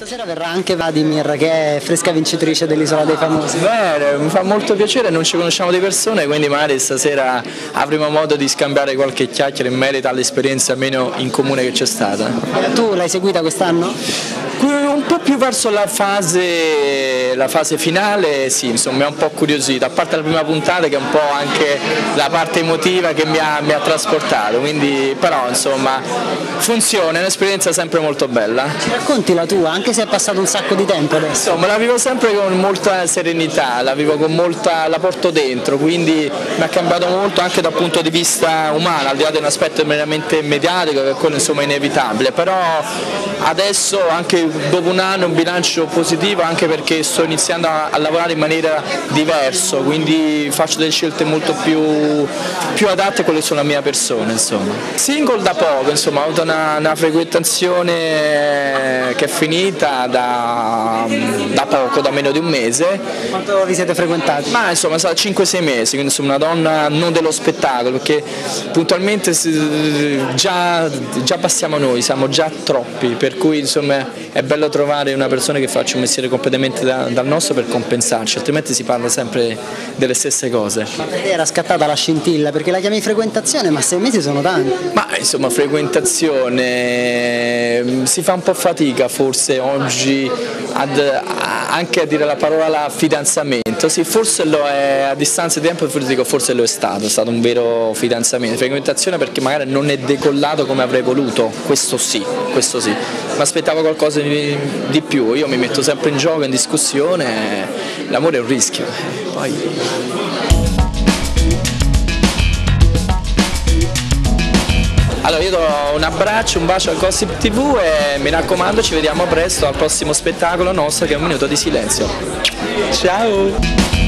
Stasera verrà anche Vladimir, che è fresca vincitrice dell'Isola dei Famosi. Bene, mi fa molto piacere, non ci conosciamo di persone, quindi magari stasera avremo modo di scambiare qualche chiacchiera in merito all'esperienza meno in comune che c'è stata. Tu l'hai seguita quest'anno? Un po' più verso la fase finale, sì, insomma, mi ha un po' curiosito, a parte la prima puntata che è un po' anche la parte emotiva che mi ha trasportato, quindi però insomma funziona, è un'esperienza sempre molto bella. Ci racconti la tua, anche se è passato un sacco di tempo adesso? Insomma, la vivo sempre con molta serenità, la porto dentro, quindi mi ha cambiato molto anche dal punto di vista umano, al di là di un aspetto meramente mediatico, che è quello insomma inevitabile, però adesso anche dopo un anno un bilancio positivo, anche perché sto iniziando a lavorare in maniera diversa, quindi faccio delle scelte molto più adatte a quelle che sono la mia persona, insomma. Single da poco, insomma, ho avuto una frequentazione che è finita da poco, da meno di un mese. Quanto vi siete frequentati? Ma insomma, 5-6 mesi, quindi insomma una donna non dello spettacolo, perché puntualmente già passiamo noi, siamo già troppi, per cui insomma è bello trovare una persona che faccia un mestiere completamente dal nostro per compensarci, altrimenti si parla sempre delle stesse cose. Ma per te era scattata la scintilla, perché la chiami frequentazione, ma 6 mesi sono tanti. Ma insomma frequentazione, si fa un po' fatica forse oggi anche a dire la parola fidanzamento, sì, forse lo è a distanza di tempo, forse lo è stato un vero fidanzamento, frequentazione perché magari non è decollato come avrei voluto, questo sì, mi aspettavo qualcosa di più, io mi metto sempre in gioco, in discussione, l'amore è un rischio, poi... Allora io do un abbraccio, un bacio al Gossip TV e mi raccomando ci vediamo presto al prossimo spettacolo nostro che è Un Minuto di Silenzio. Ciao!